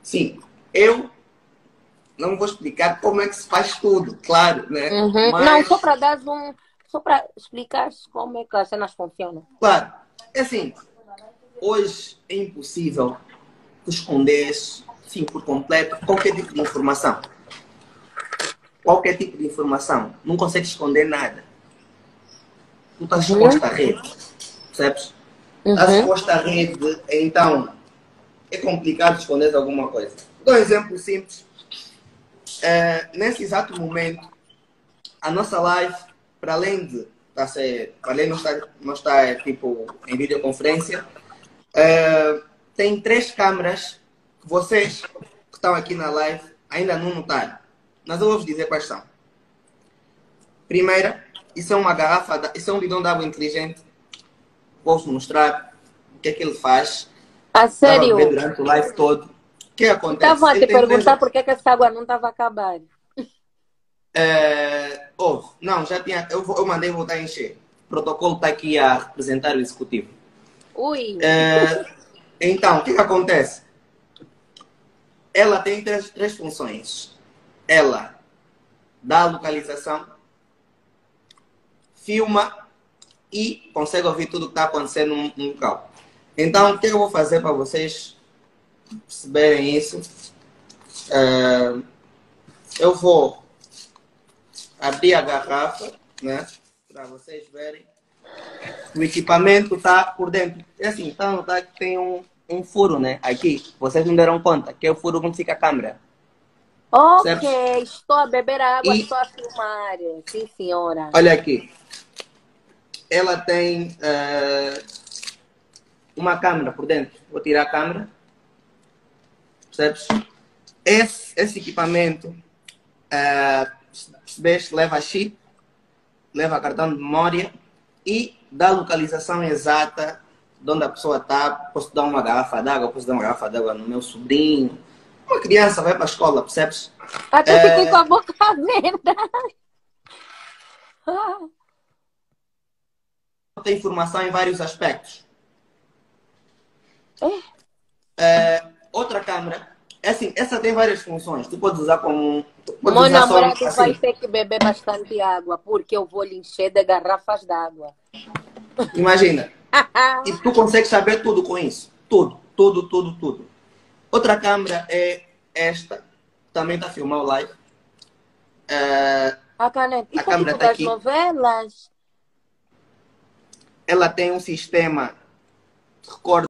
Sim, eu não vou explicar como é que se faz tudo, claro, né? Uhum. Não, Mas, só para dar um. Só para explicar como é que as cenas funcionam. claro, é assim, hoje é impossível tu esconderes, sim, por completo, qualquer tipo de informação. Qualquer tipo de informação. Não consegue esconder nada. Tu estás Uhum. exposto à rede, percebes? Estás Uhum. exposto à rede, então é complicado esconder alguma coisa. Vou dar um exemplo simples. Nesse exato momento, a nossa live, para além de para além de não estar tipo, em videoconferência, tem 3 câmaras que vocês que estão aqui na live ainda não notaram. Mas eu vou vos dizer quais são. Primeira, isso é uma garrafa, isso é um bidão de água inteligente. Vou-vos mostrar o que é que ele faz. A Estava a beber sério? durante o live todo. O que Estavam acontece? a Ele te tem três. perguntar por que essa água não estava a acabar. Não, já tinha. Eu mandei voltar a encher. O protocolo está aqui a representar o executivo. Ui. É, então, o que acontece? Ela tem três funções. Ela dá a localização, filma e consegue ouvir tudo o que está acontecendo no local. Então, o que eu vou fazer para vocês perceberem isso? É, eu vou abrir a garrafa, né? Para vocês verem. O equipamento está por dentro. É assim, tá, notar que tem um furo, né? Aqui. Vocês não deram conta, que é o furo onde fica a câmera. Ok, Percebes? estou a beber água, E estou a filmar. Sim, senhora. olha aqui. Ela tem uma câmera por dentro. Vou tirar a câmera. Percebes? Esse equipamento, percebes? Leva chip, leva cartão de memória e dá a localização exata de onde a pessoa está. Posso dar uma garrafa d'água, posso dar uma garrafa d'água no meu sobrinho. Uma criança vai para a escola, percebes? Até fiquei com a boca aberta. Tem informação em vários aspectos. É, Outra câmera, é assim, essa tem várias funções. Tu podes usar como. Tu podes meu usar só namorado vai assim. ter que beber bastante água, porque eu vou lhe encher de garrafas d'água. Imagina. E tu consegues saber tudo com isso. Tudo, tudo, tudo, tudo. Outra câmera é esta. Também está a filmar o live. A caneta. A Isso é câmera tipo está das aqui. novelas. Ela tem um sistema de recorde